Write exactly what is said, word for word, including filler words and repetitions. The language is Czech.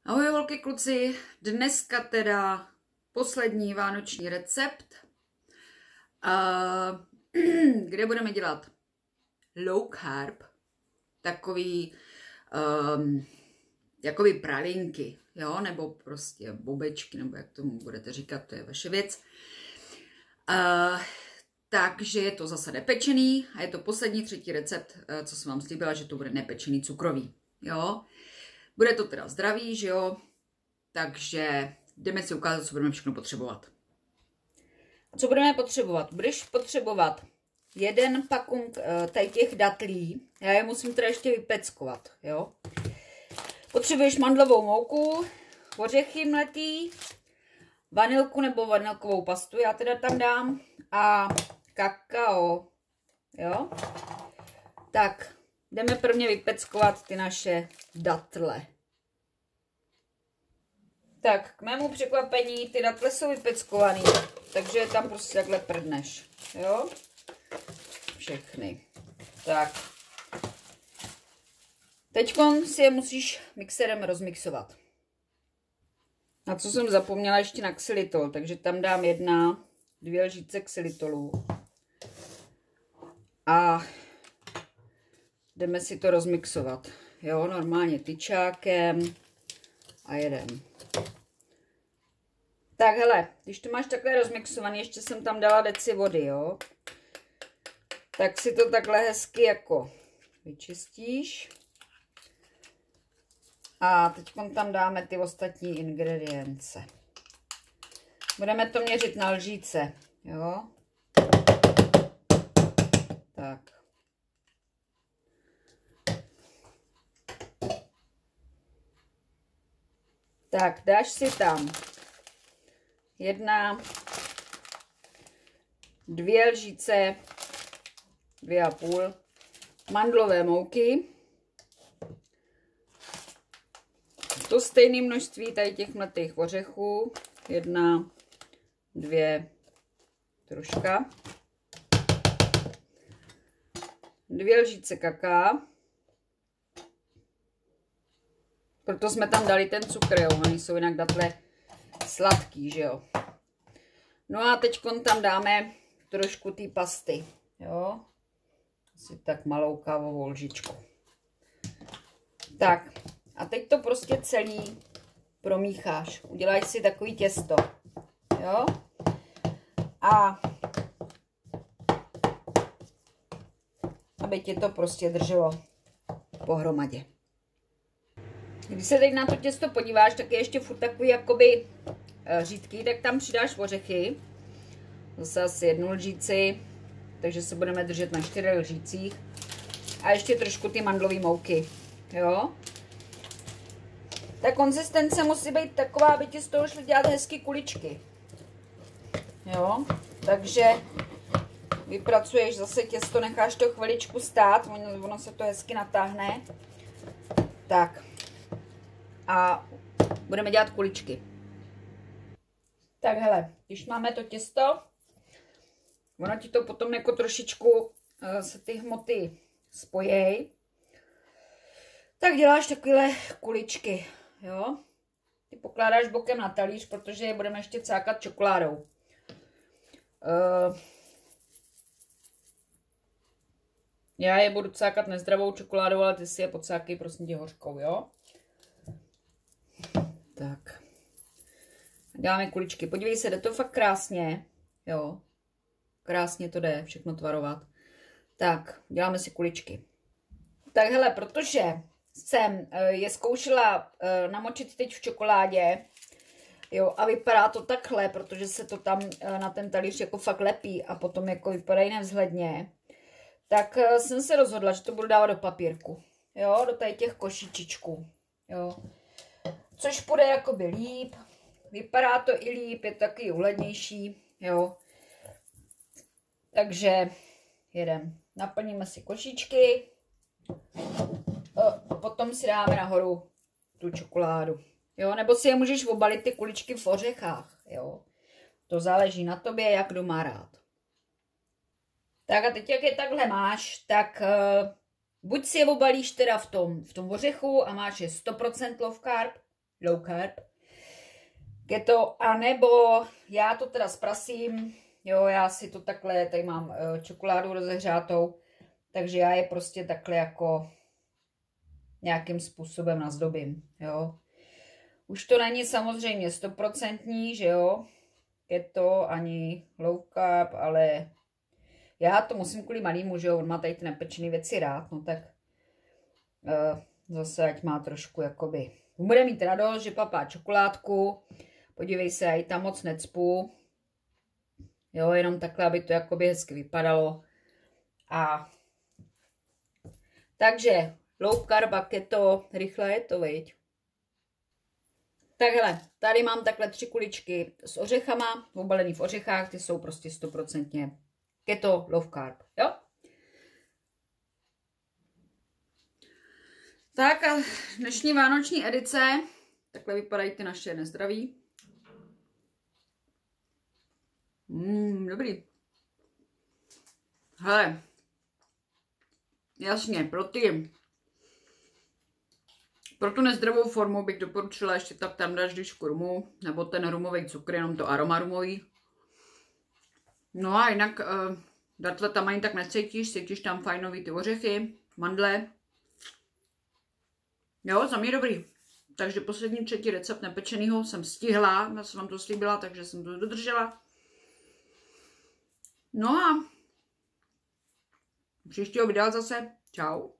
Ahoj holky, kluci, dneska teda poslední vánoční recept, kde budeme dělat low carb, takový um, jakoby pralinky, jo, nebo prostě bobečky, nebo jak tomu budete říkat, to je vaše věc. Uh, takže je to zase nepečený a je to poslední třetí recept, co jsem vám slíbila, že to bude nepečený cukrový, jo. Bude to teda zdravý, že jo, takže jdeme si ukázat, co budeme všechno potřebovat. Co budeme potřebovat? Budeš potřebovat jeden pakung tady těch datlí, já je musím teda ještě vypeckovat, jo. Potřebuješ mandlovou mouku, ořechy mletý, vanilku nebo vanilkovou pastu, já teda tam dám, a kakao, jo. Tak, jdeme prvně vypeckovat ty naše datle. Tak, k mému překvapení ty datle jsou vypeckovaný, takže tam prostě takhle prdneš, jo? Všechny. Tak. Teďkon si je musíš mixerem rozmixovat. Na co jsem zapomněla ještě na xylitol, takže tam dám jedna, dvě lžíce xylitolu. A jdeme si to rozmixovat, jo, normálně tyčákem a jedem. Tak hele, když to máš takhle rozmixovaný, ještě jsem tam dala deci vody, jo, tak si to takhle hezky jako vyčistíš. A teď tam dáme ty ostatní ingredience. Budeme to měřit na lžíce, jo. Tak. Tak, dáš si tam jedna, dvě lžíce, dvě a půl mandlové mouky. To stejné množství tady těch mletých ořechů. Jedna, dvě, troška. Dvě lžíce kaká. Proto jsme tam dali ten cukr, jo. Oni jsou jinak datle sladký, že jo. No a teď tam dáme trošku té pasty, jo. Asi tak malou kávovou lžičku. Tak. A teď to prostě celý promícháš. Uděláš si takový těsto, jo. A aby ti to prostě drželo pohromadě. Když se teď na to těsto podíváš, tak je ještě furt takový jakoby řídký, tak tam přidáš ořechy. Zase asi jednu lžíci, takže se budeme držet na čtyři lžících. A ještě trošku ty mandlové mouky, jo. Ta konzistence musí být taková, aby ti z toho šly dělat hezky kuličky. Jo, takže vypracuješ zase těsto, necháš to chviličku stát, ono se to hezky natáhne. Tak. A budeme dělat kuličky. Tak hele, když máme to těsto, ono ti to potom jako trošičku se ty hmoty spojí, tak děláš takovéhle kuličky, jo. Ty pokládáš bokem na talíř, protože je budeme ještě cákat čokoládou. Uh, já je budu cákat nezdravou čokoládou, ale ty si je pocákej prosím tě hořkou, jo. Tak. Děláme kuličky. Podívej se, jde to fakt krásně, jo. Krásně to jde, všechno tvarovat. Tak, děláme si kuličky. Tak hele, protože jsem je zkoušela namočit teď v čokoládě, jo, a vypadá to takhle, protože se to tam na ten talíř jako fakt lepí a potom jako vypadají nevzhledně, tak jsem se rozhodla, že to budu dávat do papírku, jo, do tady těch košíčičků, jo, což půjde jakoby líp, vypadá to i líp, je taky uhlednější, jo, takže jedem, naplníme si košíčky. Potom si dáme nahoru tu čokoládu, jo, nebo si je můžeš obalit ty kuličky v ořechách, jo, to záleží na tobě, jak kdo má rád. Tak a teď, jak je takhle máš, tak uh, buď si je obalíš teda v tom, v tom ořechu a máš je sto procent low carb, low carb. Keto, anebo já to teda zprasím, jo, já si to takhle, tady mám uh, čokoládu rozehřátou, takže já je prostě takhle jako nějakým způsobem nazdobím, jo. Už to není samozřejmě stoprocentní, že jo, keto ani low carb, ale já to musím kvůli malýmu, že jo, on má tady ty nepečené věci rád, no tak uh, zase ať má trošku jakoby, bude mít radost, že papá čokoládku, podívej se, já ji tam moc necpu, jo, jenom takhle, aby to jakoby hezky vypadalo a takže low carb a keto, rychle je to, viď? Takhle, tady mám takhle tři kuličky s ořechama, obalený v ořechách, ty jsou prostě stoprocentně keto, low carb, jo? Tak a dnešní vánoční edice, takhle vypadají ty naše nezdraví. Mmm, dobrý. Hele, jasně, pro ty, pro tu nezdravou formu bych doporučila ještě tak tam dáš když rumu, nebo ten rumový cukr, jenom to aroma rumový. No a jinak uh, datle tam ani tak necítíš, cítíš tam fajnový ty ořechy, mandle. Jo, za mě dobrý. Takže poslední třetí recept nepečenýho jsem stihla, já jsem vám to slíbila, takže jsem to dodržela. No a příštího videa zase. Čau.